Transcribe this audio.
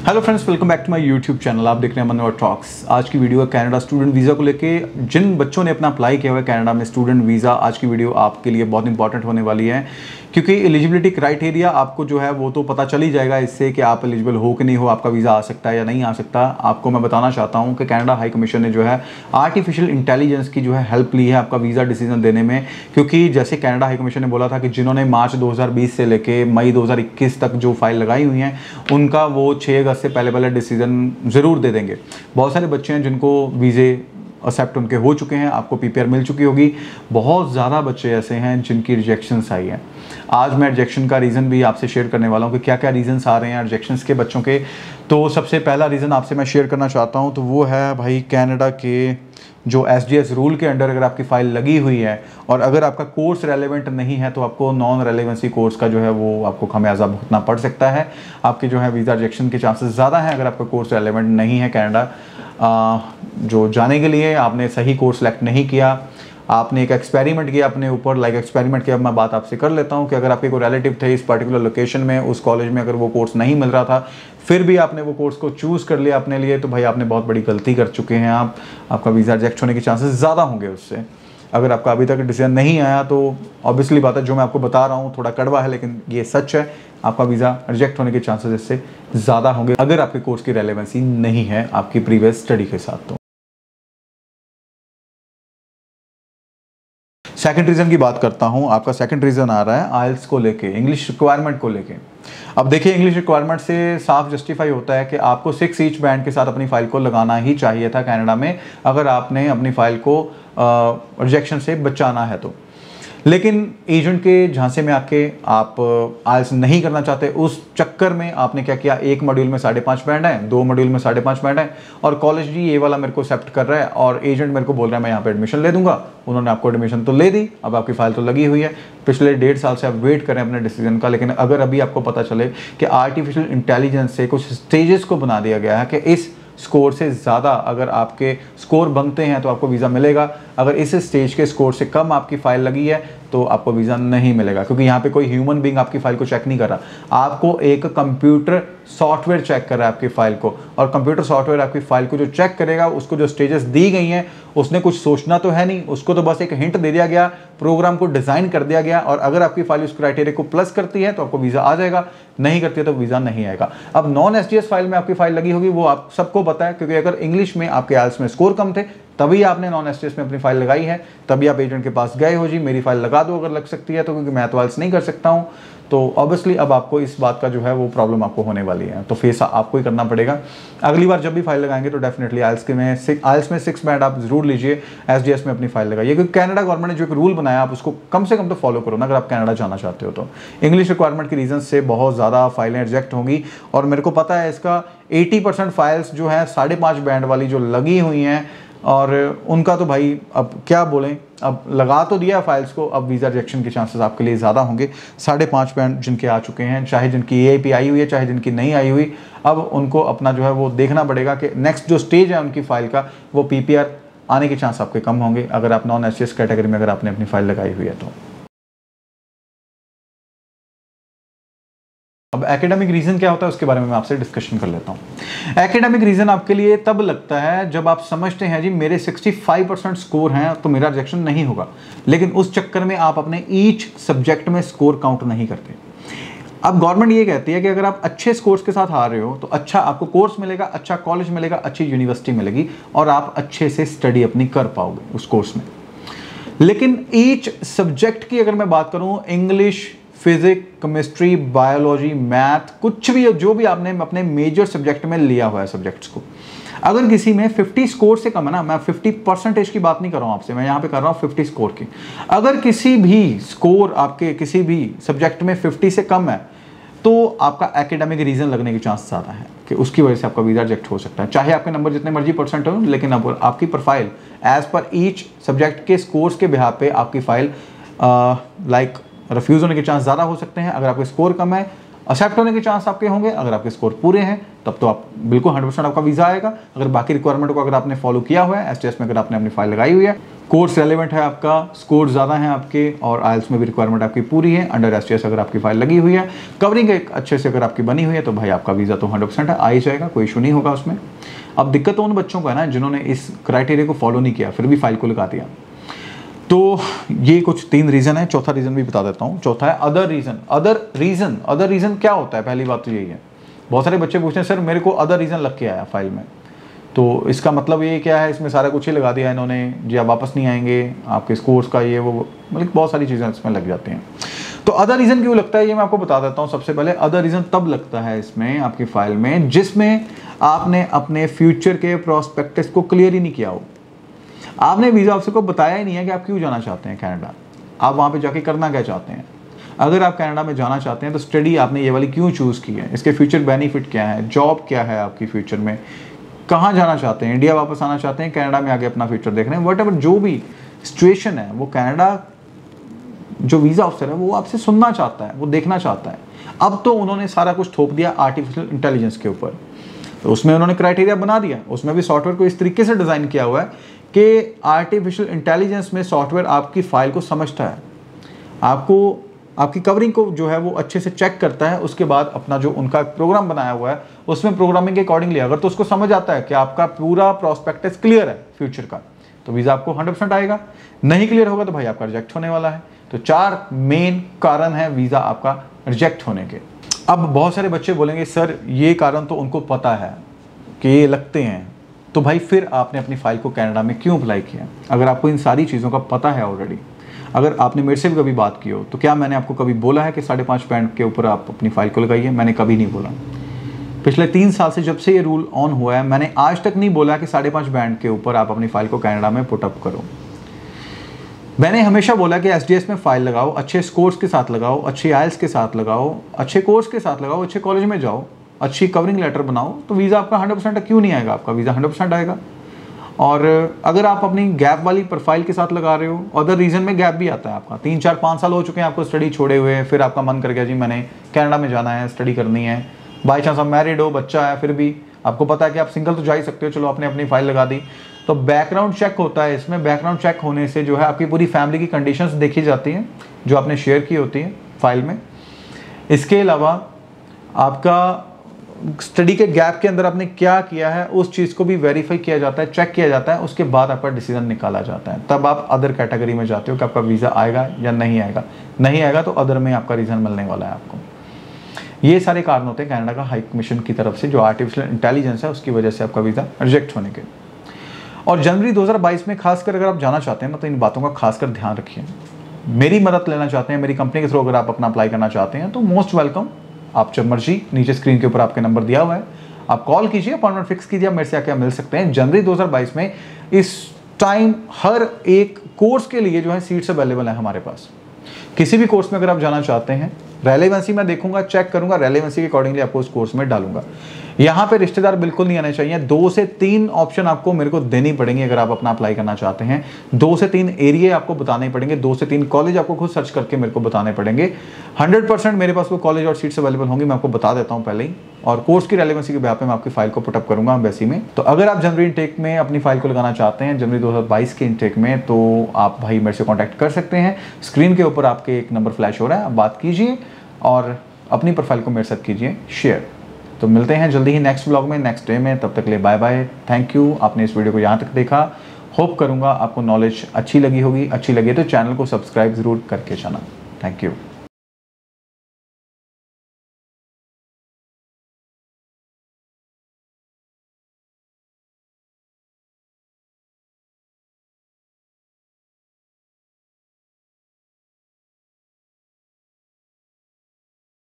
Hello friends, welcome back to my YouTube channel. आप देख रहे हैं मनोहर टॉक्स। आज की वीडियो है कनाडा स्टूडेंट वीज़ा को लेके। जिन बच्चों ने अपना अप्लाई किया हुआ है कनाडा में स्टूडेंट वीज़ा, आज की वीडियो आपके लिए बहुत इंपॉर्टेंट होने वाली है, क्योंकि एलिजिबिलिटी क्राइटेरिया आपको जो है वो तो पता चल ही जाएगा इससे कि आप एलिजिबल हो कि नहीं हो, आपका वीज़ा आ सकता है या नहीं आ सकता। आपको मैं बताना चाहता हूँ कि कनाडा हाई कमीशन ने जो है आर्टिफिशियल इंटेलिजेंस की जो है हेल्प ली है आपका वीज़ा डिसीजन देने में, क्योंकि जैसे कनाडा हाई कमीशन ने बोला था कि जिन्होंने मार्च 2020 से लेके मई 2021 तक जो फाइल लगाई हुई हैं उनका वो 6 अगस्त से पहले डिसीजन ज़रूर दे देंगे। बहुत सारे बच्चे हैं जिनको वीज़े एक्सेप्ट उनके हो चुके हैं, आपको पीपीआर मिल चुकी होगी। बहुत ज़्यादा बच्चे ऐसे हैं जिनकी रिजेक्शंस आई हैं। आज मैं रिजेक्शन का रीज़न भी आपसे शेयर करने वाला हूँ कि क्या क्या रीज़न्स आ रहे हैं रिजेक्शंस के बच्चों के। तो सबसे पहला रीज़न आपसे मैं शेयर करना चाहता हूँ तो वो है भाई कनाडा के जो एसडीएस रूल के अंडर अगर आपकी फ़ाइल लगी हुई है और अगर आपका कोर्स रेलेवेंट नहीं है तो आपको नॉन रेलेवेंसी कोर्स का जो है वो आपको खमियाजा भुगतना पड़ सकता है। आपके जो है वीज़ा रिजेक्शन के चांसेस ज़्यादा हैं अगर आपका कोर्स रेलेवेंट नहीं है कनाडा जो जाने के लिए। आपने सही कोर्स सेलेक्ट नहीं किया, आपने एक एक्सपेरिमेंट किया अपने ऊपर, लाइक एक्सपेरिमेंट की अब मैं बात आपसे कर लेता हूँ कि अगर आपके कोई रिलेटिव थे इस पर्टिकुलर लोकेशन में, उस कॉलेज में अगर वो कोर्स नहीं मिल रहा था, फिर भी आपने वो कोर्स को चूज़ कर लिया अपने लिए, तो भाई आपने बहुत बड़ी गलती कर चुके हैं। आपका वीज़ा रिजेक्ट होने के चांसेस ज़्यादा होंगे उससे। अगर आपका अभी तक डिसीजन नहीं आया तो ऑब्वियसली बात है, जो मैं आपको बता रहा हूँ थोड़ा कड़वा है लेकिन ये सच है, आपका वीज़ा रिजेक्ट होने के चांसेस इससे ज़्यादा होंगे अगर आपके कोर्स की रेलेवेंसी नहीं है आपकी प्रीवियस स्टडी के साथ। तो सेकंड रीज़न की बात करता हूं। आपका सेकंड रीज़न आ रहा है आइल्स को लेके, इंग्लिश रिक्वायरमेंट को लेके। अब देखिए, इंग्लिश रिक्वायरमेंट से साफ जस्टिफाई होता है कि आपको 6 ईच बैंड के साथ अपनी फ़ाइल को लगाना ही चाहिए था कनाडा में अगर आपने अपनी फ़ाइल को रिजेक्शन से बचाना है तो। लेकिन एजेंट के झांसे में आके आप आइल्स नहीं करना चाहते, उस चक्कर में आपने क्या किया, एक मॉड्यूल में 5.5 बैंड है, 2 मॉड्यूल में 5.5 बैंड है और कॉलेज जी ये वाला मेरे को एक्सेप्ट कर रहा है और एजेंट मेरे को बोल रहा है मैं यहाँ पे एडमिशन ले दूंगा। उन्होंने आपको एडमिशन तो ले दी, अब आपकी फाइल तो लगी हुई है, पिछले 1.5 साल से आप वेट करें अपने डिसीजन का। लेकिन अगर अभी आपको पता चले कि आर्टिफिशियल इंटेलिजेंस से कुछ स्टेजेस को बना दिया गया है कि इस स्कोर से ज़्यादा अगर आपके स्कोर बनते हैं तो आपको वीज़ा मिलेगा, अगर इस स्टेज के स्कोर से कम आपकी फ़ाइल लगी है तो आपको वीज़ा नहीं मिलेगा, क्योंकि यहाँ पे कोई ह्यूमन बीइंग आपकी फ़ाइल को चेक नहीं कर रहा, आपको एक कंप्यूटर सॉफ्टवेयर चेक कर रहा है आपकी फ़ाइल को। और कंप्यूटर सॉफ्टवेयर आपकी फ़ाइल को जो चेक करेगा, उसको जो स्टेजेस दी गई हैं उसने कुछ सोचना तो है नहीं, उसको तो बस एक हिंट दे दिया गया, प्रोग्राम को डिज़ाइन कर दिया गया और अगर आपकी फ़ाइल उस क्राइटेरिया को प्लस करती है तो आपको वीज़ा आ जाएगा, नहीं करती है तो वीज़ा नहीं आएगा। अब नॉन एसडीएस फाइल में आपकी फ़ाइल लगी होगी, वो आप सबको पता है, क्योंकि अगर इंग्लिश में आपके आइल्स में स्कोर कम थे तभी आपने नॉन एसडीएस में अपनी फाइल लगाई है, तभी आप एजेंट के पास गए हो, जी मेरी फाइल लगा दो अगर लग सकती है तो, क्योंकि मैं तो आइल्स नहीं कर सकता हूँ। तो ऑब्वियसली अब आपको इस बात का जो है वो प्रॉब्लम आपको होने वाली है, तो फेस आपको ही करना पड़ेगा। अगली बार जब भी फाइल लगाएंगे तो डेफिनेटली आइल्स में 6 बैंड आप जरूर लीजिए, एसडीएस में अपनी फाइल लगाइए, क्योंकि कनाडा गवर्नमेंट ने जो एक रूल बनाया आप उसको कम से कम तो फॉलो करो ना अगर आप कनाडा जाना चाहते हो तो। इंग्लिश रिक्वायरमेंट की रीजन से बहुत ज़्यादा फाइलें रिजेक्ट होंगी और मेरे को पता है इसका 80% फाइल्स जो है 5.5 बैंड वाली जो लगी हुई हैं और उनका तो भाई अब क्या बोलें, अब लगा तो दिया फाइल्स को, अब वीज़ा रिजेक्शन के चांसेस आपके लिए ज़्यादा होंगे। 5.5 बैंड जिनके आ चुके हैं, चाहे जिनकी एआईपी आई हुई है चाहे जिनकी नहीं आई हुई, अब उनको अपना जो है वो देखना पड़ेगा कि नेक्स्ट जो स्टेज है उनकी फ़ाइल का वो पीपीआर आने के चांस आपके कम होंगे अगर आप नॉन एसडीएस कैटेगरी में अगर आपने अपनी फ़ाइल लगाई हुई है तो। अब एकेडमिक रीज़न क्या होता है उसके बारे में मैं आपसे डिस्कशन कर लेता हूँ। एकेडमिक रीज़न आपके लिए तब लगता है जब आप समझते हैं जी मेरे 65% स्कोर हैं तो मेरा रिजेक्शन नहीं होगा, लेकिन उस चक्कर में आप अपने ईच सब्जेक्ट में स्कोर काउंट नहीं करते। अब गवर्नमेंट ये कहती है कि अगर आप अच्छे स्कोर्स के साथ आ रहे हो तो अच्छा आपको कोर्स मिलेगा, अच्छा कॉलेज मिलेगा, अच्छी यूनिवर्सिटी मिलेगी और आप अच्छे से स्टडी अपनी कर पाओगे उस कोर्स में। लेकिन ईच सब्जेक्ट की अगर मैं बात करूँ, English, physics, chemistry, biology, math, कुछ भी जो भी आपने अपने मेजर सब्जेक्ट में लिया हुआ है सब्जेक्ट्स को, अगर किसी में 50 स्कोर से कम है ना, मैं 50% की बात नहीं कर रहा हूं आपसे, मैं यहां पे कर रहा हूं 50 स्कोर की, अगर किसी भी स्कोर आपके किसी भी सब्जेक्ट में 50 से कम है तो आपका एकेडमिक रीजन लगने के चांस ज़्यादा है कि उसकी वजह से आपका वीज़ा रिजेक्ट हो सकता है, चाहे आपके नंबर जितने मर्जी परसेंट हो, लेकिन अब आपकी profile as per each subject के स्कोर्स के बिहाफ पे आपकी फाइल लाइक रिफ्यूज़ होने के चांस ज़्यादा हो सकते हैं। अगर आपके स्कोर कम है, एक्सेप्ट होने के चांस आपके होंगे। अगर आपके स्कोर पूरे हैं तब तो आप बिल्कुल 100% आपका वीज़ा आएगा। अगर बाकी रिक्वायरमेंट को अगर आपने फॉलो किया हुआ है, STS में अगर आपने अपनी फाइल लगाई हुई है, कोर्स रेलेवेंट है आपका, स्कोर ज़्यादा है आपके, और IELTS में भी रिक्वायरमेंट आपकी पूरी है, अंडर STS अगर आपकी फाइल लगी हुई है, कवरिंग एक अच्छे से अगर आपकी बनी हुई है, तो भाई आपका वीज़ा तो 100% आ ही जाएगा, कोई इशू नहीं होगा उसमें। अब दिक्कत तो उन बच्चों को है ना जिन्होंने इस क्राइटेरिया को फॉलो नहीं किया फिर भी फाइल को लगा दिया। तो ये कुछ 3 रीज़न है। चौथा रीज़न भी बता देता हूँ। चौथा है अदर रीज़न। अदर रीज़न क्या होता है? पहली बात तो यही है, बहुत सारे बच्चे पूछते हैं सर मेरे को अदर रीज़न लग के आया फाइल में, तो इसका मतलब ये क्या है? इसमें सारा कुछ ही लगा दिया इन्होंने जी, आप वापस नहीं आएंगे, आपके स्कोर्स का ये वो, मतलब बहुत सारी चीज़ें इसमें लग जाती हैं। तो अदर रीज़न क्यों लगता है ये मैं आपको बता देता हूँ। सबसे पहले अदर रीज़न तब लगता है इसमें आपकी फाइल में जिसमें आपने अपने फ्यूचर के प्रोस्पेक्टस को क्लियर ही नहीं किया हो। आपने वीज़ा ऑफिसर को बताया ही नहीं है कि आप क्यों जाना चाहते हैं कनाडा, आप वहाँ पे जाके करना क्या चाहते हैं। अगर आप कनाडा में जाना चाहते हैं तो स्टडी आपने ये वाली क्यों चूज़ की है, इसके फ्यूचर बेनिफिट क्या है, जॉब क्या है आपकी फ्यूचर में, कहाँ जाना चाहते हैं, इंडिया वापस आना चाहते हैं, कनाडा में आगे अपना फ्यूचर देख रहे हैं, वट जो भी सिचुएशन है वो कनाडा जो वीज़ा ऑफिसर है वो आपसे सुनना चाहता है, वो देखना चाहता है। अब तो उन्होंने सारा कुछ थोप दिया आर्टिफिशियल इंटेलिजेंस के ऊपर, तो उसमें उन्होंने क्राइटेरिया बना दिया, उसमें भी सॉफ्टवेयर को इस तरीके से डिज़ाइन किया हुआ है कि आर्टिफिशियल इंटेलिजेंस में सॉफ्टवेयर आपकी फ़ाइल को समझता है, आपको आपकी कवरिंग को जो है वो अच्छे से चेक करता है, उसके बाद अपना जो उनका प्रोग्राम बनाया हुआ है उसमें प्रोग्रामिंग के अकॉर्डिंगली अगर तो उसको समझ आता है कि आपका पूरा प्रोस्पेक्टस क्लियर है फ्यूचर का, तो वीज़ा आपको 100% आएगा। नहीं क्लियर होगा तो भाई आपका रिजेक्ट होने वाला है। तो 4 मेन कारण है वीज़ा आपका रिजेक्ट होने के। अब बहुत सारे बच्चे बोलेंगे सर ये कारण तो उनको पता है कि ये लगते हैं, तो भाई फिर आपने अपनी फ़ाइल को कनाडा में क्यों अप्लाई किया? अगर आपको इन सारी चीज़ों का पता है ऑलरेडी, अगर आपने मेरे से भी कभी बात की हो, तो क्या मैंने आपको कभी बोला है कि 5.5 बैंड के ऊपर आप अपनी फ़ाइल को लगाइए? मैंने कभी नहीं बोला। पिछले 3 साल से जब से ये रूल ऑन हुआ है मैंने आज तक नहीं बोला कि 5.5 बैंड के ऊपर आप अपनी फ़ाइल को कनाडा में पुटअप करो। मैंने हमेशा बोला कि STS में फ़ाइल लगाओ, अच्छे स्कोर्स के साथ लगाओ, अच्छी IELTS के साथ लगाओ, अच्छे कोर्स के साथ लगाओ, अच्छे कॉलेज में जाओ, अच्छी कवरिंग लेटर बनाओ, तो वीज़ा आपका 100% क्यों नहीं आएगा? आपका वीज़ा 100% आएगा। और अगर आप अपनी गैप वाली प्रोफाइल के साथ लगा रहे हो, अदर रीजन में गैप भी आता है आपका, 3, 4, 5 साल हो चुके हैं आपको स्टडी छोड़े हुए, फिर आपका मन कर गया जी मैंने कनाडा में जाना है, स्टडी करनी है, बाई चांस आप मैरिड हो, बच्चा है, फिर भी आपको पता है कि आप सिंगल तो जा ही सकते हो, चलो आपने अपनी फाइल लगा दी, तो बैकग्राउंड चेक होता है इसमें। बैकग्राउंड चेक होने से जो है आपकी पूरी फैमिली की कंडीशंस देखी जाती हैं जो आपने शेयर की होती है फाइल में। इसके अलावा आपका स्टडी के गैप के अंदर आपने क्या किया है उस चीज़ को भी वेरीफाई किया जाता है, चेक किया जाता है, उसके बाद आपका डिसीजन निकाला जाता है। तब आप अदर कैटेगरी में जाते हो कि आपका वीज़ा आएगा या नहीं आएगा। नहीं आएगा तो अदर में आपका रीज़न मिलने वाला है आपको। ये सारे कारण होते हैं कनाडा का हाई कमीशन की तरफ से, जो आर्टिफिशियल इंटेलिजेंस है उसकी वजह से आपका वीज़ा रिजेक्ट होने के। और जनवरी 2022 में खासकर अगर आप जाना चाहते हैं ना, तो इन बातों का खासकर ध्यान रखिए। मेरी मदद लेना चाहते हैं, मेरी कंपनी के थ्रू अगर आप अपना अप्लाई करना चाहते हैं तो मोस्ट वेलकम। आप जब मर्जी, नीचे स्क्रीन के ऊपर आपके नंबर दिया हुआ है, आप कॉल कीजिए, अपॉइंटमेंट फिक्स कीजिए, मेरे से आके मिल सकते हैं। जनवरी 2022 में इस टाइम हर एक कोर्स के लिए जो है सीट्स अवेलेबल है हमारे पास। किसी भी कोर्स में अगर आप जाना चाहते हैं, रेलेवेंसी मैं देखूंगा, चेक करूंगा, रेलेवेंसी के अकॉर्डिंगली आपको उस कोर्स में डालूंगा। यहाँ पे रिश्तेदार बिल्कुल नहीं आने चाहिए। 2 से 3 ऑप्शन आपको मेरे को देनी पड़ेंगी अगर आप अपना अप्लाई करना चाहते हैं। 2 से 3 एरिया आपको बताने पड़ेंगे, 2 से 3 कॉलेज आपको खुद सर्च करके मेरे को बताने पड़ेंगे। 100% मेरे पास वो कॉलेज और सीट्स अवेलेबल होंगी, मैं आपको बता देता हूँ पहले ही। और कोर्स की रेलेवेंसी के बेस पे मैं आपकी फाइल को पुटअप करूंगा एम्बेसी में। तो अगर आप जनवरी इनटेक में अपनी फाइल को लगाना चाहते हैं, जनवरी 2022 के इनटेक में, तो आप भाई मेरे से कॉन्टैक्ट कर सकते हैं। स्क्रीन के ऊपर आपके एक नंबर फ्लैश हो रहा है, आप बात कीजिए और अपनी प्रोफाइल को मेरे साथ कीजिए शेयर। तो मिलते हैं जल्दी ही नेक्स्ट ब्लॉग में, नेक्स्ट डे में। तब तक के लिए बाय बाय, थैंक यू। आपने इस वीडियो को यहाँ तक देखा, होप करूँगा आपको नॉलेज अच्छी लगी होगी। अच्छी लगी तो चैनल को सब्सक्राइब ज़रूर करके जाना। Thank you.